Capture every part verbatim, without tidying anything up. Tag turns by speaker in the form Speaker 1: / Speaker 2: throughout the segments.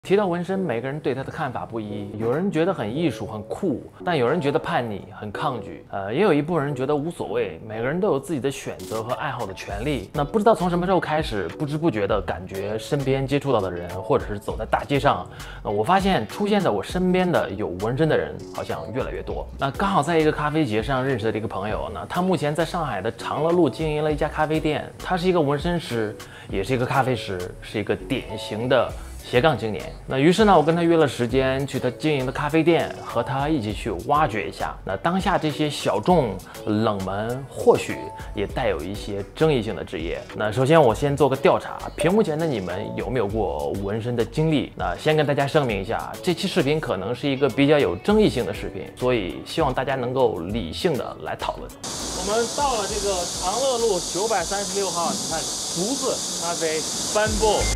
Speaker 1: 提到纹身，每个人对它的看法不一，有人觉得很艺术、很酷，但有人觉得叛逆、很抗拒。呃，也有一部分人觉得无所谓，每个人都有自己的选择和爱好的权利。那不知道从什么时候开始，不知不觉的感觉身边接触到的人，或者是走在大街上，呃，我发现出现在我身边的有纹身的人好像越来越多。那刚好在一个咖啡节上认识的一个朋友呢，他目前在上海的长乐路经营了一家咖啡店，他是一个纹身师，也是一个咖啡师，是一个典型的斜杠青年。那于是呢，我跟他约了时间，去他经营的咖啡店，和他一起去挖掘一下那当下这些小众、冷门，或许也带有一些争议性的职业。那首先我先做个调查，屏幕前的你们有没有过纹身的经历？那先跟大家声明一下，这期视频可能是一个比较有争议性的视频，所以希望大家能够理性的来讨论。我们到了这个长乐路九百三十六号，你看竹子咖啡 Bamboo。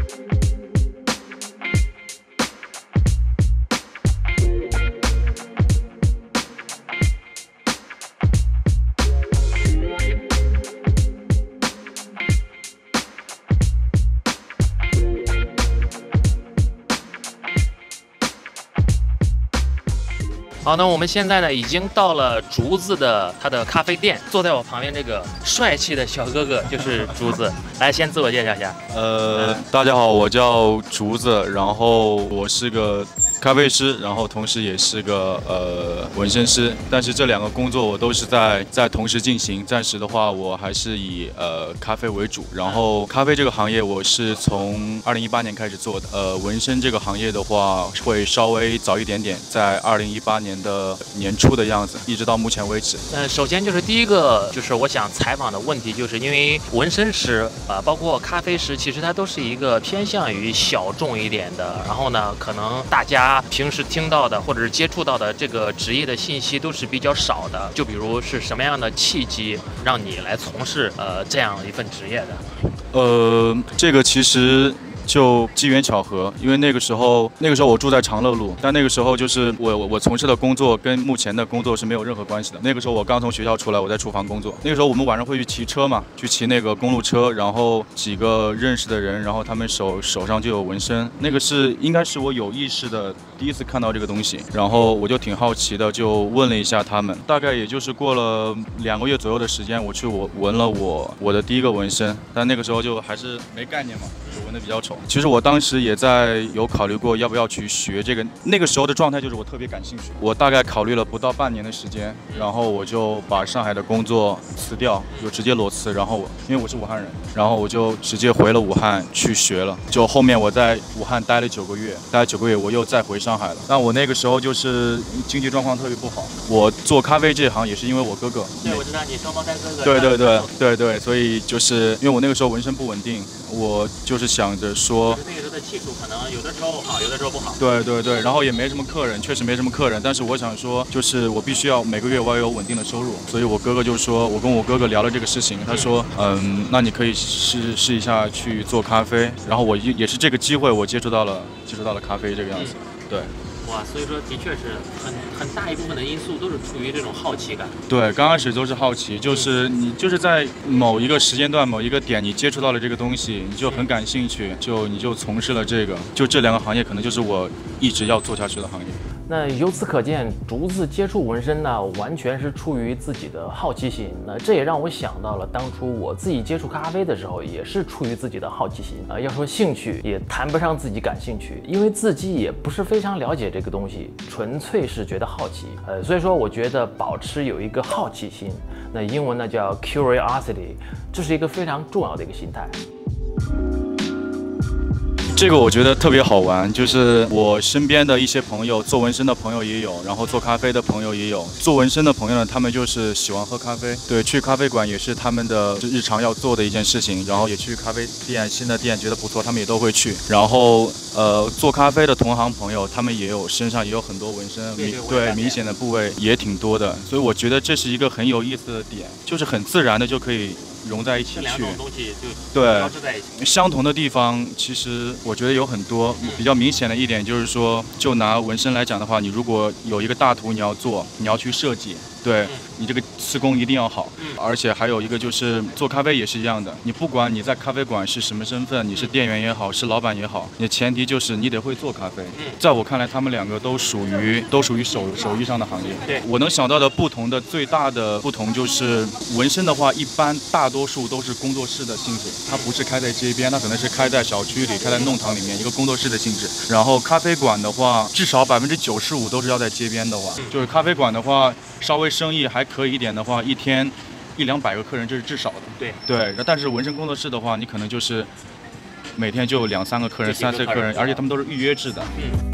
Speaker 1: 好，那我们现在呢已经到了竹子的他的咖啡店，坐在我旁边这个帅气的小哥哥就是竹子，来先自我介绍一下。
Speaker 2: 呃，大家好，我叫竹子，然后我是个咖啡师，然后同时也是个呃纹身师，但是这两个工作我都是在在同时进行。暂时的话，我还是以呃咖啡为主，然后咖啡这个行业我是从二零一八年开始做的，呃纹身这个行业的话会稍微早一点点，在二零一八年的年初的样子，一直到目前为止。
Speaker 1: 呃，首先就是第一个，就是我想采访的问题，就是因为纹身师啊、呃，包括咖啡师，其实它都是一个偏向于小众一点的，然后呢，可能大家平时听到的或者是接触到的这个职业的信息都是比较少的。就比如是什么样的契机让你来从事呃这样一份职业的？
Speaker 2: 呃，这个其实。就机缘巧合，因为那个时候，那个时候我住在长乐路，但那个时候就是我我我从事的工作跟目前的工作是没有任何关系的。那个时候我刚从学校出来，我在厨房工作。那个时候我们晚上会去骑车嘛，去骑那个公路车，然后几个认识的人，然后他们手手上就有纹身，那个是应该是我有意识的第一次看到这个东西，然后我就挺好奇的，就问了一下他们。大概也就是过了两个月左右的时间，我去我纹了我我的第一个纹身，但那个时候就还是没概念嘛，就是纹的比较丑。其实我当时也在有考虑过要不要去学这个，那个时候的状态就是我特别感兴趣。我大概考虑了不到半年的时间，然后我就把上海的工作辞掉，就直接裸辞。然后因为我是武汉人，然后我就直接回了武汉去学了。就后面我在武汉待了九个月，待了九个月我又再回上海了。但我那个时候就是经济状况特别不好。我做咖啡这行也是因为我哥哥。
Speaker 1: 对，我知道你双胞胎哥哥。
Speaker 2: 对对对对对，所以就是因为我那个时候纹身不稳定，我就是想着说。
Speaker 1: 那个时候的技术可能有的时候好，有的时候不好。
Speaker 2: 对对对，然后也没什么客人，确实没什么客人。但是我想说，就是我必须要每个月我要有稳定的收入，所以我哥哥就说，我跟我哥哥聊了这个事情，他说，嗯，那你可以试试一下去做咖啡。然后我也也是这个机会，我接触到了接触到了咖啡这个样子，对。
Speaker 1: 哇，所以说的确是很很大一部分的因素都是出于这种好奇感。
Speaker 2: 对，刚开始都是好奇，就是你就是在某一个时间段、某一个点，你接触到了这个东西，你就很感兴趣，就你就从事了这个，就这两个行业可能就是我一直要做下去的行业。
Speaker 1: 那由此可见，竹子接触纹身呢，完全是出于自己的好奇心。那这也让我想到了当初我自己接触咖啡的时候，也是出于自己的好奇心啊、呃。要说兴趣，也谈不上自己感兴趣，因为自己也不是非常了解这个东西，纯粹是觉得好奇。呃，所以说我觉得保持有一个好奇心，那英文呢叫 curiosity， 这是一个非常重要的一个心态。
Speaker 2: 这个我觉得特别好玩，就是我身边的一些朋友，做纹身的朋友也有，然后做咖啡的朋友也有。做纹身的朋友呢，他们就是喜欢喝咖啡，对，去咖啡馆也是他们的日常要做的一件事情。然后也去咖啡店，新的店觉得不错，他们也都会去。然后呃，做咖啡的同行朋友，他们也有身上也有很多纹身，对，明显的部位也挺多的。所以我觉得这是一个很有意思的点，就是很自然的就可以融在一起去。这
Speaker 1: 两种东西就
Speaker 2: 对
Speaker 1: 交织在一起。
Speaker 2: 相同的地方，其实我觉得有很多。比较明显的一点就是说，就拿纹身来讲的话，你如果有一个大图你要做，你要去设计， 对你这个施工一定要好。而且还有一个就是做咖啡也是一样的，你不管你在咖啡馆是什么身份，你是店员也好，是老板也好，你的前提就是你得会做咖啡。在我看来，他们两个都属于都属于手手艺上的行业。
Speaker 1: 对，
Speaker 2: 我能想到的不同的最大的不同就是纹身的话，一般大多数都是工作室的性质，它不是开在街边，它可能是开在小区里，开在弄堂里面一个工作室的性质。然后咖啡馆的话，至少百分之九十五都是要在街边的话，就是咖啡馆的话，稍微生意还可以一点的话，一天一两百个客人这是至少的。
Speaker 1: 对
Speaker 2: 对，但是纹身工作室的话，你可能就是每天就两三个客人、三四个客人，而且他们都是预约制的。
Speaker 1: 嗯。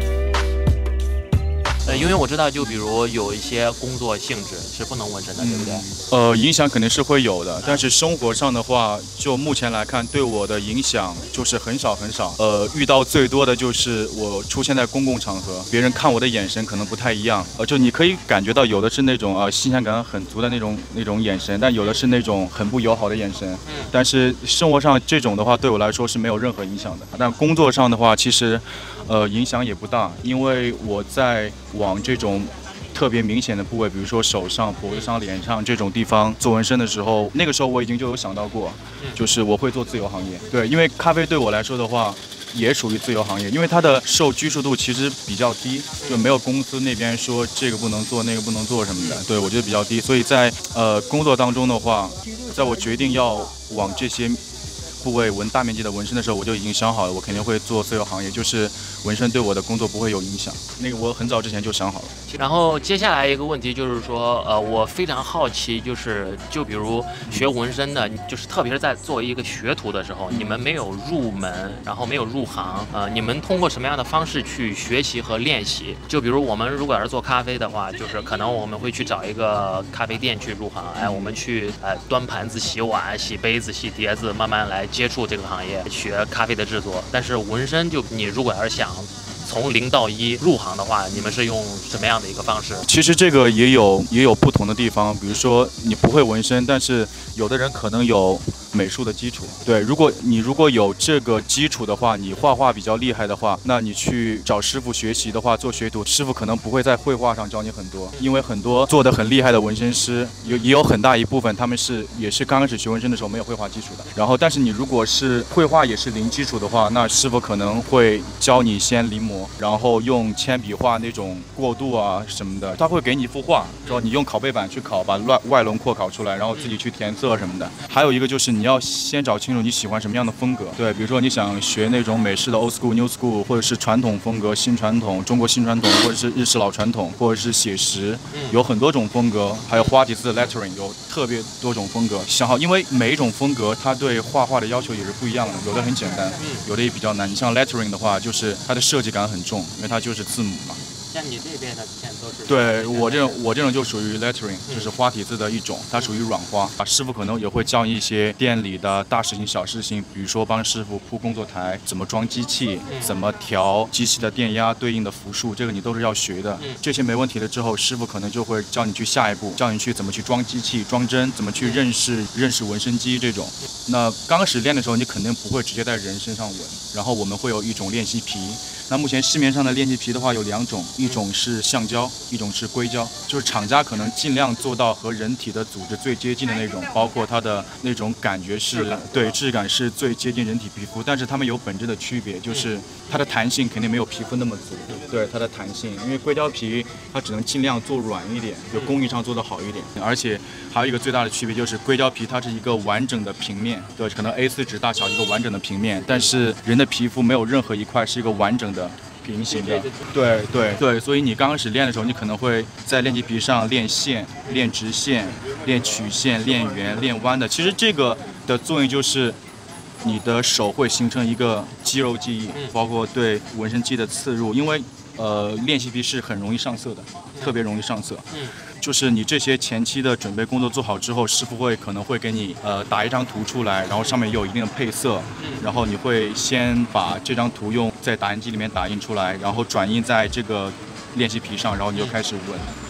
Speaker 1: 呃，因为我知道，就比如有一些工作性质是不能纹身的，对不对？
Speaker 2: 呃，影响肯定是会有的，但是生活上的话，就目前来看，对我的影响就是很少很少。呃，遇到最多的就是我出现在公共场合，别人看我的眼神可能不太一样。呃，就你可以感觉到，有的是那种啊、呃、新鲜感很足的那种那种眼神，但有的是那种很不友好的眼神。嗯。但是生活上这种的话，对我来说是没有任何影响的。但工作上的话，其实，呃，影响也不大，因为我在往这种特别明显的部位，比如说手上、脖子上、脸上这种地方做纹身的时候，那个时候我已经就有想到过，就是我会做自由行业。对，因为咖啡对我来说的话，也属于自由行业，因为它的受拘束度其实比较低，就没有公司那边说这个不能做、那个不能做什么的。对，我觉得比较低，所以在呃工作当中的话，在我决定要往这些部位纹大面积的纹身的时候，我就已经想好了，我肯定会做自由行业，就是纹身对我的工作不会有影响。那个我很早之前就想好了。
Speaker 1: 然后接下来一个问题就是说，呃，我非常好奇，就是就比如学纹身的，就是特别是在作为一个学徒的时候，你们没有入门，然后没有入行，呃，你们通过什么样的方式去学习和练习？就比如我们如果要是做咖啡的话，就是可能我们会去找一个咖啡店去入行，哎，我们去呃端盘子、洗碗、洗杯子、洗碟子，慢慢来接触这个行业，学咖啡的制作。但是纹身，就你如果要是想从零到一入行的话，你们是用什么样的一个方式？
Speaker 2: 其实这个也有也有不同的地方，比如说你不会纹身，但是有的人可能有美术的基础。对，如果你如果有这个基础的话，你画画比较厉害的话，那你去找师傅学习的话，做学徒，师傅可能不会在绘画上教你很多，因为很多做的很厉害的纹身师，有也有很大一部分他们是也是刚开始学纹身的时候没有绘画基础的。然后，但是你如果是绘画也是零基础的话，那师傅可能会教你先临摹，然后用铅笔画那种过渡啊什么的，他会给你一幅画，之后你用拷贝板去拷，把外外轮廓拷出来，然后自己去填色什么的。还有一个就是你要先找清楚你喜欢什么样的风格，对，比如说你想学那种美式的 old school、new school， 或者是传统风格、新传统、中国新传统，或者是日式老传统，或者是写实，有很多种风格，还有花体字的 lettering， 有特别多种风格。想好，因为每一种风格它对画画的要求也是不一样的，有的很简单，有的也比较难。你像 lettering 的话，就是它的设计感很重，因为它就是字母嘛。
Speaker 1: 像你这边的现在都是
Speaker 2: 对我这种我这种就属于 lettering， 就是花体字的一种，它属于软花。啊，师傅可能也会教你一些店里的大事情、小事情，比如说帮师傅铺工作台，怎么装机器，怎么调机器的电压对应的伏数，这个你都是要学的。这些没问题了之后，师傅可能就会教你去下一步，教你去怎么去装机器、装针，怎么去认识认识纹身机这种。那刚开始练的时候，你肯定不会直接在人身上纹，然后我们会有一种练习皮。那目前市面上的练习皮的话有两种，一种是橡胶，一种是硅胶，就是厂家可能尽量做到和人体的组织最接近的那种，包括它的那种感觉是，对，质感是最接近人体皮肤，但是它们有本质的区别，就是它的弹性肯定没有皮肤那么足，对，它的弹性，因为硅胶皮它只能尽量做软一点，就工艺上做得好一点，而且还有一个最大的区别就是硅胶皮它是一个完整的平面，对，可能 A 四 纸大小一个完整的平面，但是人的皮肤没有任何一块是一个完整的平行的，对对对，所以你刚开始练的时候，你可能会在练习皮上练线、练直线、练曲线、练圆、练弯的。其实这个的作用就是你的手会形成一个肌肉记忆，包括对纹身机的刺入，因为呃练习皮是很容易上色的，特别容易上色。就是你这些前期的准备工作做好之后，师傅会可能会给你呃打一张图出来，然后上面有一定的配色，然后你会先把这张图用在打印机里面打印出来，然后转印在这个练习皮上，然后你就开始纹。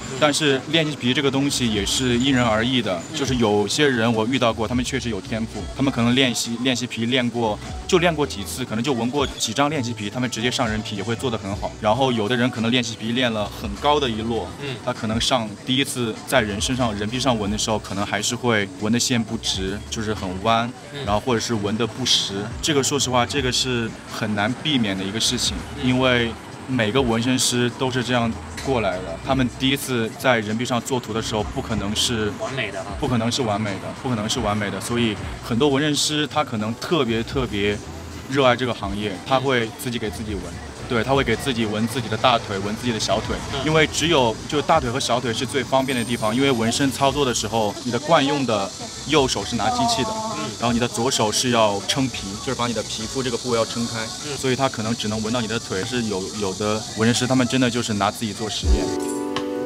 Speaker 2: 但是练习皮这个东西也是因人而异的，就是有些人我遇到过，他们确实有天赋，他们可能练习练习皮练过，就练过几次，可能就纹过几张练习皮，他们直接上人皮也会做得很好。然后有的人可能练习皮练了很高的一摞，嗯，他可能上第一次在人身上人皮上纹的时候，可能还是会纹的线不直，就是很弯，然后或者是纹的不实。这个说实话，这个是很难避免的一个事情，因为每个纹身师都是这样过来的，他们第一次在人皮上做图的时候，不可能是
Speaker 1: 完美的，
Speaker 2: 不可能是完美的，不可能是完美的。所以很多纹身师他可能特别特别热爱这个行业，他会自己给自己纹。对，他会给自己纹自己的大腿，纹自己的小腿，因为只有就大腿和小腿是最方便的地方。因为纹身操作的时候，你的惯用的右手是拿机器的，然后你的左手是要撑皮，就是把你的皮肤这个部位要撑开，所以他可能只能纹到你的腿。是有有的纹身师他们真的就是拿自己做实验。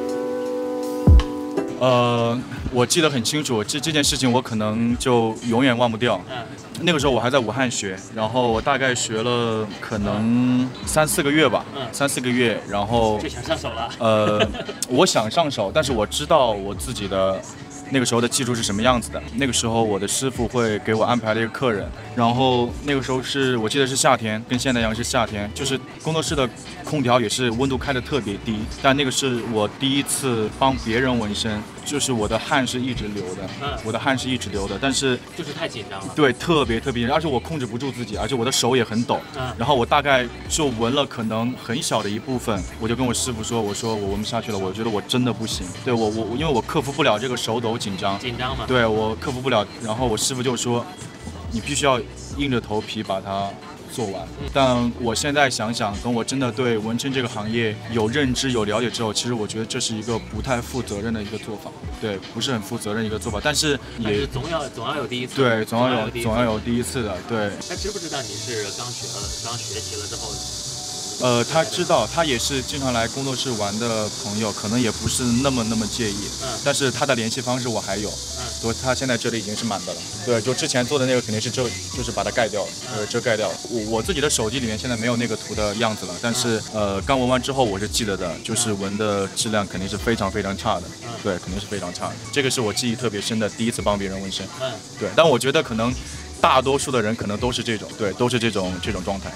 Speaker 2: 呃，我记得很清楚，这这件事情我可能就永远忘不掉。那个时候我还在武汉学，然后我大概学了可能三四个月吧，三四个月，然后
Speaker 1: 就想上手了。
Speaker 2: 呃，我想上手，但是我知道我自己的那个时候的技术是什么样子的。那个时候我的师傅会给我安排了一个客人，然后那个时候是我记得是夏天，跟现在一样是夏天，就是工作室的空调也是温度开得特别低，但那个是我第一次帮别人纹身，就是我的汗是一直流的，我的汗是一直流的，但是
Speaker 1: 就是太紧张了，
Speaker 2: 对，特别特别，而且我控制不住自己，而且我的手也很抖，然后我大概就纹了可能很小的一部分，我就跟我师傅说，我说我纹不下去了，我觉得我真的不行，对我我因为我克服不了这个手抖紧张，
Speaker 1: 紧张嘛，
Speaker 2: 对我克服不了，然后我师傅就说，你必须要硬着头皮把它做完。但我现在想想，等我真的对纹身这个行业有认知、有了解之后，其实我觉得这是一个不太负责任的一个做法，对，不是很负责任的一个做法。但是也
Speaker 1: 但是总要总要有第一次，
Speaker 2: 对，总要有总要有第一次的，对。
Speaker 1: 他知不知道你是刚学了、刚学习了之后？
Speaker 2: 呃，他知道，他也是经常来工作室玩的朋友，可能也不是那么那么介意。嗯。但是他的联系方式我还有。嗯。所以他现在这里已经是满的了。对，就之前做的那个肯定是遮，就是把它盖掉了，呃，遮盖掉了。我我自己的手机里面现在没有那个图的样子了，但是呃，刚纹完之后我是记得的，就是纹的质量肯定是非常非常差的。对，肯定是非常差的。这个是我记忆特别深的，第一次帮别人纹身。嗯。对，但我觉得可能大多数的人可能都是这种，对，都是这种这种状态。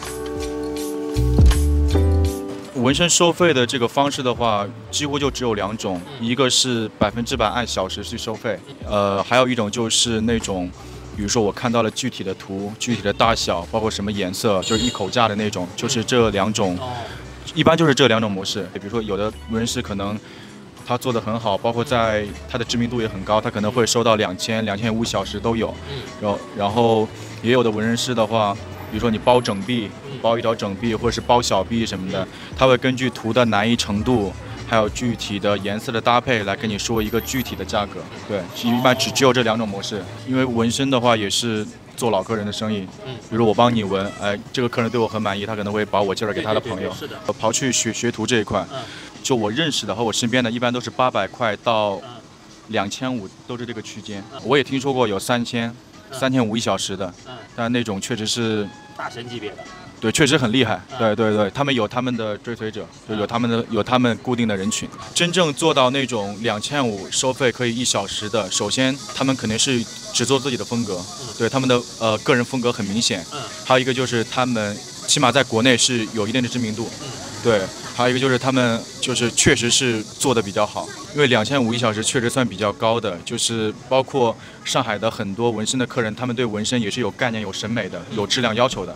Speaker 2: 纹身收费的这个方式的话，几乎就只有两种，一个是百分之百按小时去收费，呃，还有一种就是那种，比如说我看到了具体的图、具体的大小，包括什么颜色，就是一口价的那种，就是这两种，一般就是这两种模式。比如说有的纹身师可能他做得很好，包括在他的知名度也很高，他可能会收到两千、两千五小时都有，然后然后也有的纹身师的话，比如说你包整臂。包一条整臂或者是包小臂什么的，它会根据图的难易程度，还有具体的颜色的搭配来跟你说一个具体的价格。对，一般只只有这两种模式。因为纹身的话也是做老客人的生意，比如我帮你纹，哎，这个客人对我很满意，他可能会把我介绍给他的朋友。
Speaker 1: 是的。
Speaker 2: 刨去学学徒这一块，就我认识的和我身边的，一般都是八百块到两千五，都是这个区间。我也听说过有三千、三千五一小时的，但那种确实是
Speaker 1: 大神级别的。
Speaker 2: 对，确实很厉害。对对对，他们有他们的追随者，就有他们的有他们固定的人群。真正做到那种两千五收费可以一小时的，首先他们肯定是只做自己的风格，对他们的呃个人风格很明显。还有一个就是他们起码在国内是有一定的知名度。对，还有一个就是他们就是确实是做的比较好，因为两千五一小时确实算比较高的，就是包括上海的很多纹身的客人，他们对纹身也是有概念、有审美的、有质量要求的。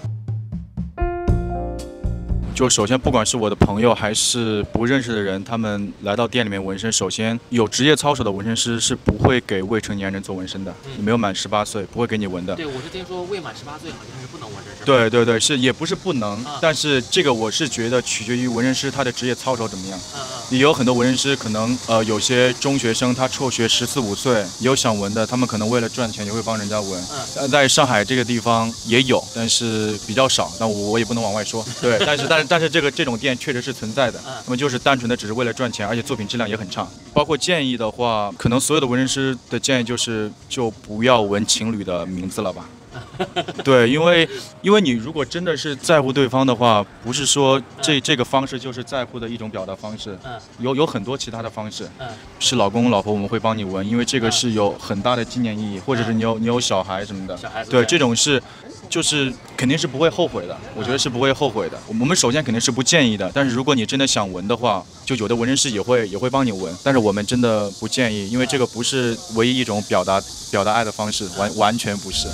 Speaker 2: 就首先，不管是我的朋友还是不认识的人，他们来到店里面纹身，首先有职业操守的纹身师是不会给未成年人做纹身的，你没有满十八岁不会给你纹的。
Speaker 1: 对，我是听说未满十八岁好像是不能纹身。
Speaker 2: 对对对，是也不是不能，啊、但是这个我是觉得取决于纹身师他的职业操守怎么样。啊啊、也有很多纹身师可能呃有些中学生他辍学十四五岁，也有想纹的，他们可能为了赚钱也会帮人家纹。呃、啊，在上海这个地方也有，但是比较少，那我我也不能往外说。对，但是但是。但是这个这种店确实是存在的，他们就是单纯的只是为了赚钱，而且作品质量也很差。包括建议的话，可能所有的纹身师的建议就是就不要纹情侣的名字了吧。 对，因为因为你如果真的是在乎对方的话，不是说这这个方式就是在乎的一种表达方式，有有很多其他的方式。是老公老婆我们会帮你闻，因为这个是有很大的纪念意义，或者是你有你有小孩什么的，对，这种是就是肯定是不会后悔的，我觉得是不会后悔的。我们首先肯定是不建议的，但是如果你真的想闻的话，就有的纹身师也会也会帮你闻，但是我们真的不建议，因为这个不是唯一一种表达表达爱的方式，完完全不是。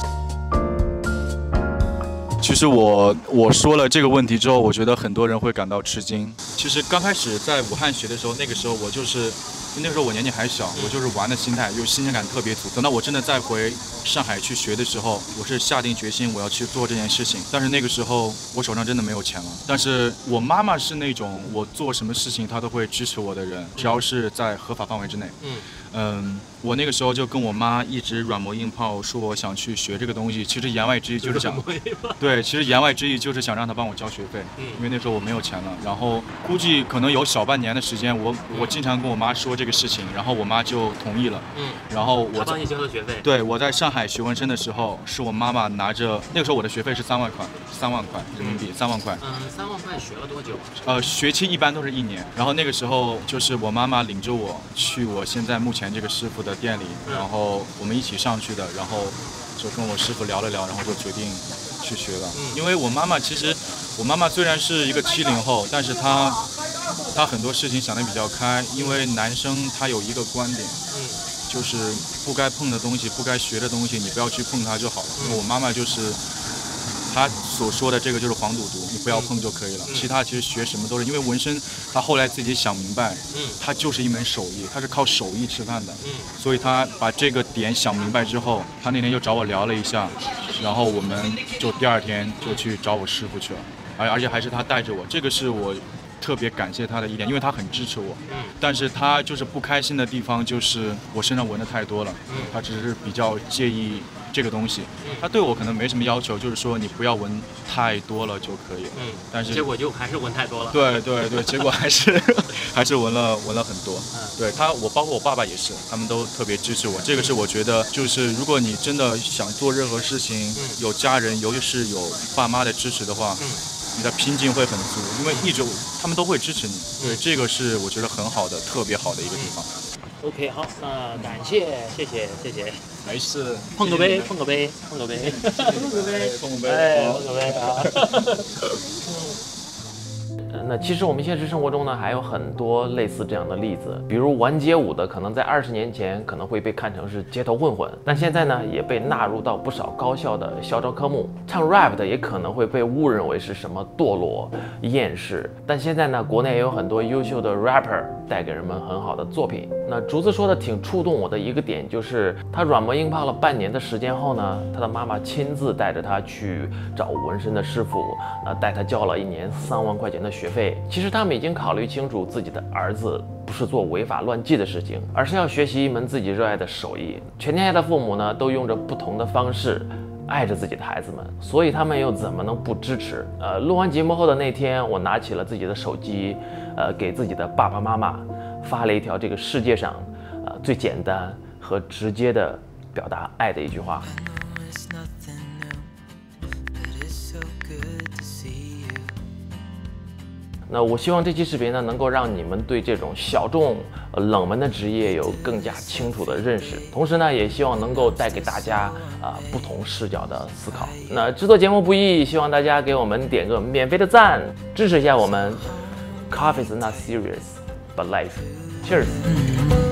Speaker 2: 其实我我说了这个问题之后，我觉得很多人会感到吃惊。其实刚开始在武汉学的时候，那个时候我就是那个时候我年纪还小，我就是玩的心态，就是新鲜感特别足。等到我真的再回上海去学的时候，我是下定决心我要去做这件事情。但是那个时候我手上真的没有钱了。但是我妈妈是那种我做什么事情她都会支持我的人，只要是在合法范围之内。嗯嗯，我那个时候就跟我妈一直软磨硬泡，说我想去学这个东西。其实言外之意就是想，对，其实言外之意就是想让她帮我交学费，因为那时候我没有钱了。然后估计可能有小半年的时间，我我经常跟我妈说这个事情，然后我妈就同意了。嗯，然后我
Speaker 1: 帮你交了学费。
Speaker 2: 对，我在上海学纹身的时候，是我妈妈拿着那个时候我的学费是三万块，三万块人民币，三万块。
Speaker 1: 嗯，三万块学了多久？
Speaker 2: 呃，学期一般都是一年。然后那个时候就是我妈妈领着我去我现在目前这个师傅的店里，然后我们一起上去的，然后就跟我师傅聊了聊，然后就决定去学了。因为我妈妈其实，我妈妈虽然是一个七零后，但是她她很多事情想得比较开。因为男生他有一个观点，就是不该碰的东西、不该学的东西，你不要去碰它就好了。因为我妈妈就是她所说的这个就是黄赌毒，你不要碰就可以了。其他其实学什么都是，因为纹身，她后来自己想明白，它就是一门手艺，它是靠手艺吃饭的。所以她把这个点想明白之后，她那天就找我聊了一下，然后我们就第二天就去找我师傅去了，而而且还是她带着我，这个是我特别感谢他的一点，因为他很支持我。嗯，但是他就是不开心的地方就是我身上纹的太多了。嗯，他只是比较介意这个东西。他对我可能没什么要求，就是说你不要纹太多了就可以了。嗯，但是
Speaker 1: 结果就还是纹太多了。
Speaker 2: 对对对，结果还是还是纹了纹了很多。嗯，对他，我包括我爸爸也是，他们都特别支持我。这个是我觉得，就是如果你真的想做任何事情，有家人，尤其是有爸妈的支持的话。嗯，你的拼劲会很足，因为一直他们都会支持你，对，这个是我觉得很好的、特别好的一个地方。
Speaker 1: OK， 好，那感谢，谢谢，谢谢。
Speaker 2: 没事，
Speaker 1: 碰个杯，碰个杯，碰个杯，碰个杯，
Speaker 2: 碰个杯，
Speaker 1: 哎，碰个杯啊！那其实我们现实生活中呢，还有很多类似这样的例子，比如玩街舞的，可能在二十年前可能会被看成是街头混混，但现在呢，也被纳入到不少高校的校招科目。唱 rap 的也可能会被误认为是什么堕落、厌世，但现在呢，国内也有很多优秀的 rapper 带给人们很好的作品。那竹子说的挺触动我的一个点，就是他软磨硬泡了半年的时间后呢，他的妈妈亲自带着他去找纹身的师傅，那带他交了一年三万块钱的学费。其实他们已经考虑清楚，自己的儿子不是做违法乱纪的事情，而是要学习一门自己热爱的手艺。全天下的父母呢，都用着不同的方式爱着自己的孩子们，所以他们又怎么能不支持？呃，录完节目后的那天，我拿起了自己的手机，呃，给自己的爸爸妈妈发了一条这个世界上，呃，最简单和直接的表达爱的一句话。那我希望这期视频呢，能够让你们对这种小众、呃、冷门的职业有更加清楚的认识，同时呢，也希望能够带给大家啊、呃、不同视角的思考。那制作节目不易，希望大家给我们点个免费的赞，支持一下我们。Coffee is not serious, but life. Cheers.